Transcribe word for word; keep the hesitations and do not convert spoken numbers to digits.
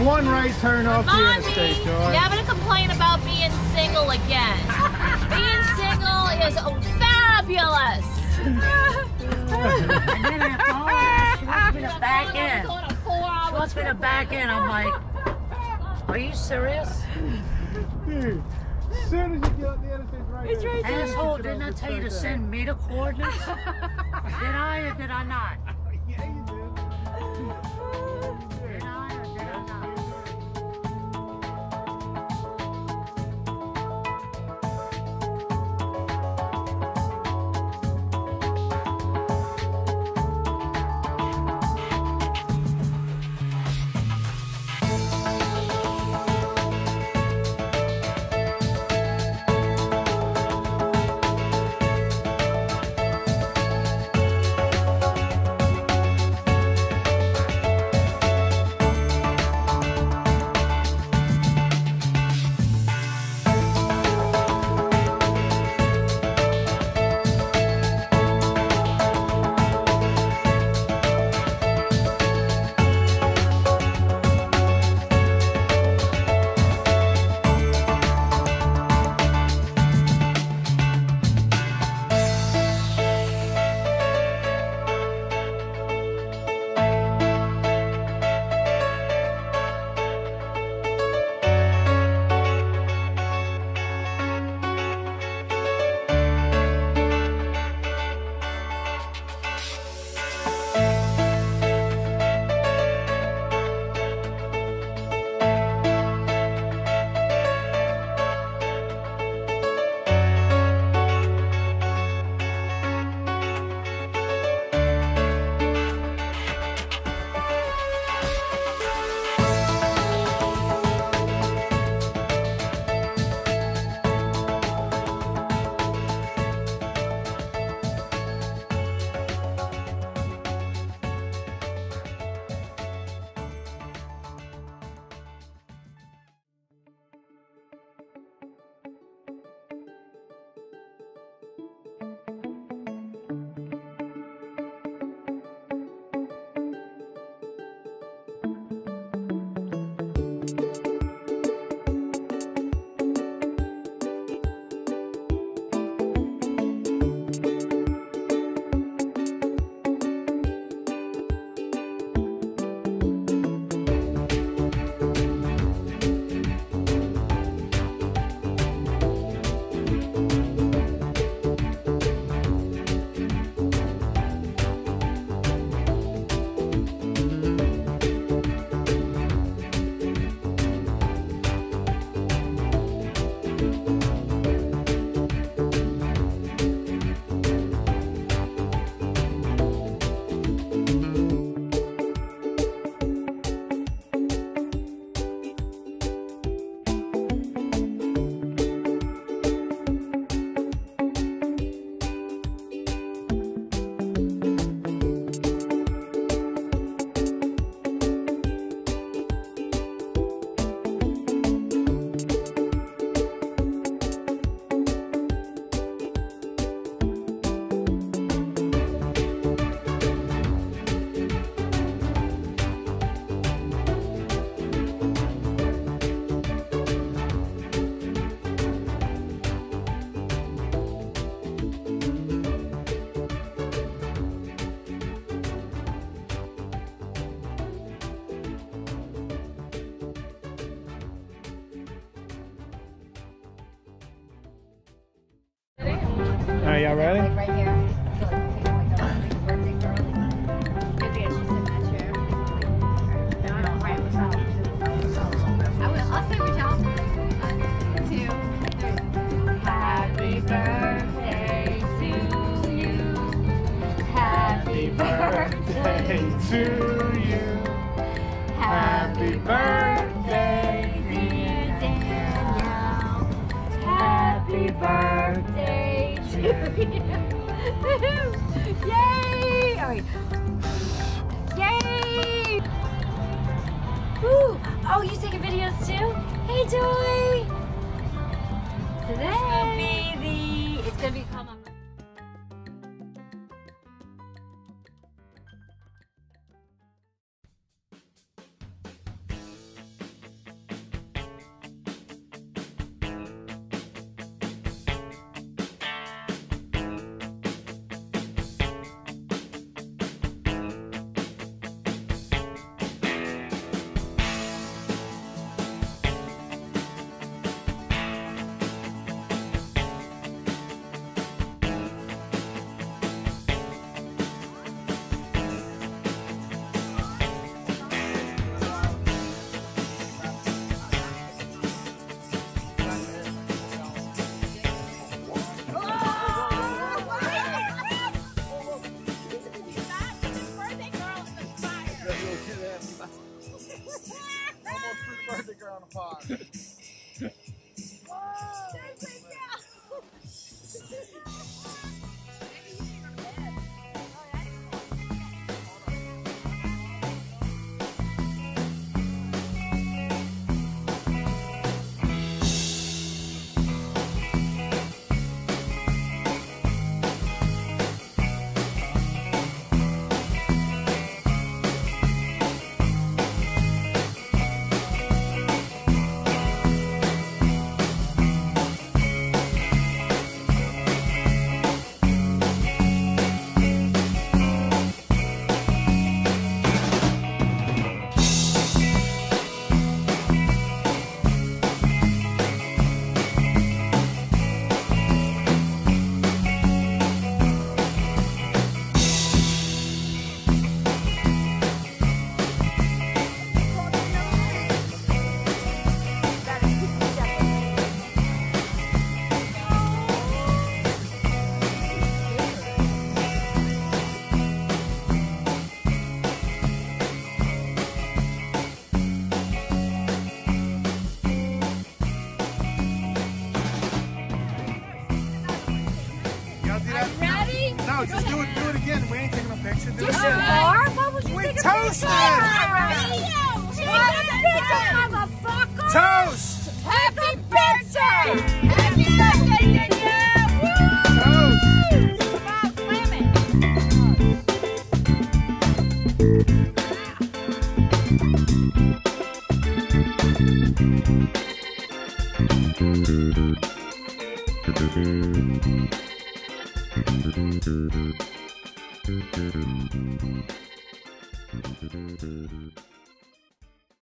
one right turn off the Mommy, interstate, Joy. never to complain about being single again. Being single is fabulous. And then I called her, she wants me to back in. She wants me to back in. I'm like, are you serious? Dude, as soon as you get up the interstate right It's right there. Asshole, didn't I tell you to send me the coordinates? Did I or did I not? Yeah, you did. Did I or did I not? Are y'all ready? Right here. Happy birthday to you. Happy Birthday to you. Happy birthday, dear Danielle. Happy birthday to you. Yay! All right. Yay! Woo! Oh, you taking videos too? Hey, Joy! So this will be the, it's going to be called my No, just do it, do it again. We ain't taking a picture. Do Just it a again. bar? What would you We take a toasted. picture? What a picture, motherfucker! Toast! Happy birthday! Happy birthday, Danielle! Toast! Come on, slam it!